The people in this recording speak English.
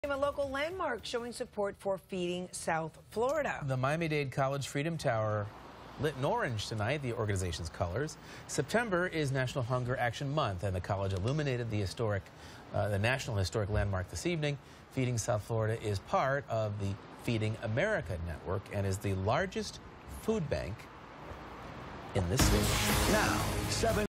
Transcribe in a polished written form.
A local landmark showing support for feeding South Florida. The Miami-Dade College Freedom Tower lit in orange tonight, the organization's colors. September is National Hunger Action Month, and the college illuminated the National Historic Landmark this evening. Feeding South Florida is part of the Feeding America network and is the largest food bank in the state. Now, 7